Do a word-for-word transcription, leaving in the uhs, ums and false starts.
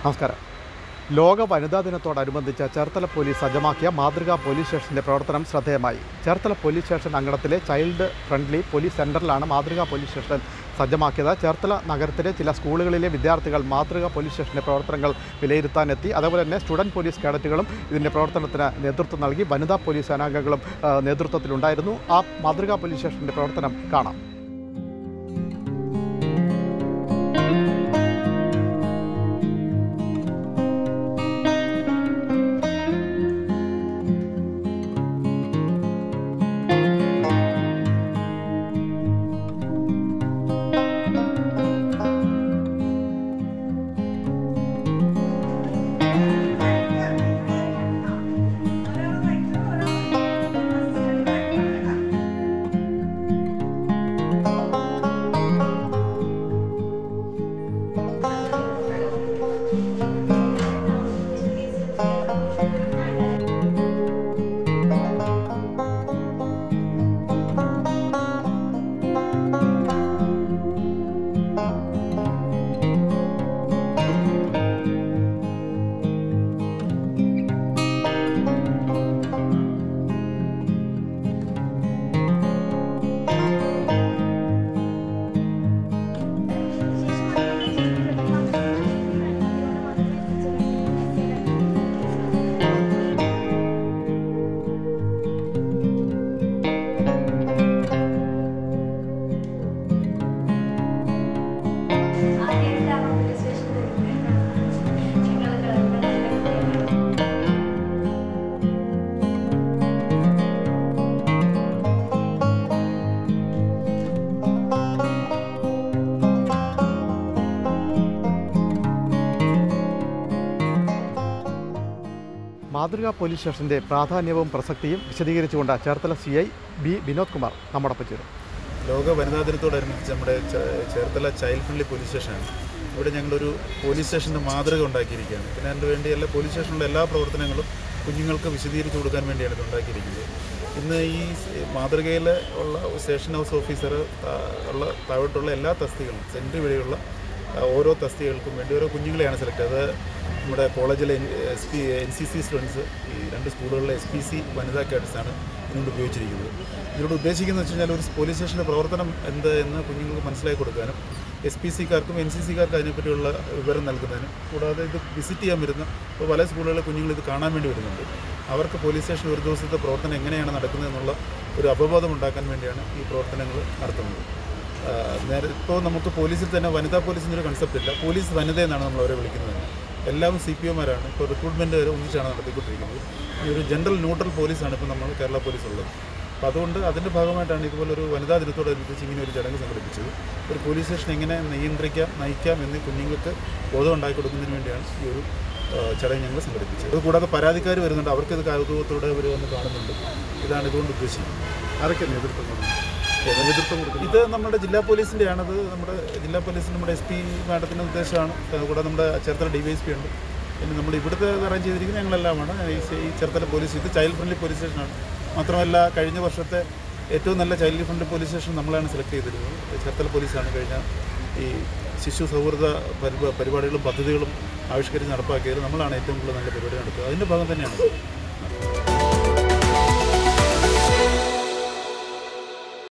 നമസ്കാരം. ലോക വനിതാ ദിനത്തോടനുബന്ധിച്ച് ചേർത്തല പോലീസ് സജ്ജമാക്കിയ മാതൃകാ പോലീസ് സ്റ്റേഷൻ്റെ പ്രവർത്തനം ശ്രദ്ധേയമായി. ചേർത്തല പോലീസ് സ്റ്റേഷൻ അങ്കണത്തിലെ ചൈൽഡ് ഫ്രണ്ട്ലി പോലീസ് സെൻ്ററിലാണ് മാതൃകാ പോലീസ് സ്റ്റേഷൻ സജ്ജമാക്കിയത്. ചേർത്തല നഗരത്തിലെ ചില സ്കൂളുകളിലെ വിദ്യാർത്ഥികൾ മാതൃകാ പോലീസ് സ്റ്റേഷൻ്റെ പ്രവർത്തനങ്ങൾ വിലയിരുത്താനെത്തി. അതേപോലെ തന്നെ സ്റ്റുഡൻറ്റ് പോലീസ് കേഡറ്റുകളും ഇതിൻ്റെ പ്രവർത്തനത്തിന് നേതൃത്വം നൽകി. വനിതാ പോലീസ് സേനാംഗങ്ങളും നേതൃത്വത്തിലുണ്ടായിരുന്നു. ആ മാതൃകാ പോലീസ് സ്റ്റേഷൻ്റെ പ്രവർത്തനം കാണാം. മാതൃകാ പോലീസ് സ്റ്റേഷൻ്റെ പ്രാധാന്യവും പ്രസക്തിയും വിശദീകരിച്ചുകൊണ്ട് Cherthala C I B Vinod Kumar നമ്മോടൊപ്പം ചേരും. ലോക വനിതാ ദിനത്തോടനുബന്ധിച്ച് നമ്മുടെ ചേർത്തല ചൈൽഡ് ഫ്രണ്ട്ലി പോലീസ് സ്റ്റേഷനാണ്. ഇവിടെ ഞങ്ങളൊരു പോലീസ് സ്റ്റേഷൻ്റെ മാതൃക ഉണ്ടാക്കിയിരിക്കുകയാണ്. പിന്നെ അതിന് വേണ്ടി എല്ലാ പോലീസ് സ്റ്റേഷനിലുള്ള എല്ലാ പ്രവർത്തനങ്ങളും കുഞ്ഞുങ്ങൾക്ക് വിശദീകരിച്ച് കൊടുക്കാൻ വേണ്ടിയാണ് ഇത് ഉണ്ടാക്കിയിരിക്കുന്നത്. ഇന്ന് ഈ മാതൃകയിൽ ഉള്ള സ്റ്റേഷൻ ഹൗസ് ഓഫീസർ ഉള്ള താഴോട്ടുള്ള എല്ലാ തസ്തികളും സെൻട്രി വഴിയുള്ള ഓരോ തസ്തികൾക്കും വേണ്ടി ഓരോ കുഞ്ഞുങ്ങളെയാണ് സെലക്ട് ചെയ്തത്. അത് നമ്മുടെ കോളേജിലെ S P N C C students, ഈ രണ്ട് സ്കൂളുകളിലെ എസ് പി സി വനിതാ കേഡറ്റ്സാണ് ഇതിനോട് ഉപയോഗിച്ചിരിക്കുന്നത്. ഇതിനോട് ഉദ്ദേശിക്കുന്നത് വെച്ച് കഴിഞ്ഞാൽ ഒരു പോലീസ് സ്റ്റേഷൻ്റെ പ്രവർത്തനം എന്ത് എന്ന് കുഞ്ഞുങ്ങൾക്ക് മനസ്സിലാക്കി കൊടുക്കാനും എസ് പി സിക്കാർക്കും എൻ സി സിക്കാർക്കും അതിനെപ്പറ്റിയുള്ള വിവരം നൽകുന്നതിനും, കൂടാതെ ഇത് വിസിറ്റ് ചെയ്യാൻ വരുന്ന ഇപ്പോൾ പല സ്കൂളുകളിലെ കുഞ്ഞുങ്ങൾ ഇത് കാണാൻ വേണ്ടി വരുന്നുണ്ട്. അവർക്ക് പോലീസ് സ്റ്റേഷൻ ഒരു ദിവസത്തെ പ്രവർത്തനം എങ്ങനെയാണ് നടക്കുന്നതെന്നുള്ള ഒരു അവബോധം ഉണ്ടാക്കാൻ വേണ്ടിയാണ് ഈ പ്രവർത്തനങ്ങൾ നടത്തുന്നത്. നേരെ ഇപ്പോൾ നമുക്ക് പോലീസിൽ തന്നെ വനിതാ പോലീസിൻ്റെ ഒരു കൺസെപ്റ്റ് ഇല്ല. പോലീസ് വനിത എന്നാണ് നമ്മൾ അവരെ വിളിക്കുന്നത്. എല്ലാവരും സി പി ഒമാരാണ്. ഇപ്പോൾ റിക്രൂട്ട്മെൻറ്റ് വരെ ഒന്നിച്ചാണ് നടത്തിക്കൊണ്ടിരിക്കുന്നത്. ഈ ഒരു ജനറൽ ന്യൂട്രൽ പോലീസാണ് ഇപ്പോൾ നമ്മൾ കേരള പോലീസ് ഉള്ളത്. അപ്പോൾ അതുകൊണ്ട് അതിൻ്റെ ഭാഗമായിട്ടാണ് ഇതുപോലൊരു വനിതാ ദിനത്തോടനുബന്ധിച്ച് ഇങ്ങനെ ഒരു ചടങ്ങ് സംഘടിപ്പിച്ചത്. ഒരു പോലീസ് സ്റ്റേഷൻ എങ്ങനെ നിയന്ത്രിക്കാം, നയിക്കാം എന്ന് കുഞ്ഞുങ്ങൾക്ക് ബോധം ഉണ്ടാക്കി കൊടുക്കുന്നതിന് വേണ്ടിയാണ് ഈ ഒരു ചടങ്ങ് ഞങ്ങൾ സംഘടിപ്പിച്ചത്. അതുകൂടാതെ പരാതിക്കാർ വരുന്നുണ്ട്. അവർക്കിത് കൗതുകത്തോടെ അവർ വന്ന് കാണുന്നുണ്ട്. ഇതാണ് ഇതുകൊണ്ട് ഉദ്ദേശിക്കുന്നത്. ആരൊക്കെ നേതൃത്വം നേതൃത്വം കൊടുക്കുന്നത്? ഇത് നമ്മുടെ ജില്ലാ പോലീസിൻ്റെയാണത്. നമ്മുടെ ജില്ലാ പോലീസിന് നമ്മുടെ എസ് പി മാഡത്തിൻ്റെ നിർദ്ദേശമാണ്. കൂടാതെ നമ്മുടെ Cherthala D Y S P ഉണ്ട്. പിന്നെ നമ്മൾ ഇവിടുത്തെ അറേഞ്ച് ചെയ്തിരിക്കുന്നത് ഞങ്ങളെല്ലാമാണ്. ഈ ചേർത്തല പോലീസ് ഇത് ചൈൽഡ് ഫ്രണ്ട്ലി പോലീസ് സ്റ്റേഷനാണ്. മാത്രമല്ല കഴിഞ്ഞ വർഷത്തെ ഏറ്റവും നല്ല ചൈൽഡ് ഫ്രണ്ട്ലി പോലീസ് സ്റ്റേഷൻ നമ്മളാണ് സെലക്ട് ചെയ്തിരുന്നത്. ചേർത്തല പോലീസാണ് കഴിഞ്ഞ ഈ ശിശു സൗഹൃദ പരിപാടികളും പദ്ധതികളും ആവിഷ്കരിച്ച് നടപ്പാക്കിയത്. നമ്മളാണ് ഏറ്റവും കൂടുതൽ നല്ല പരിപാടി നടത്തുന്നത്. അതിൻ്റെ ഭാഗം തന്നെയാണ്.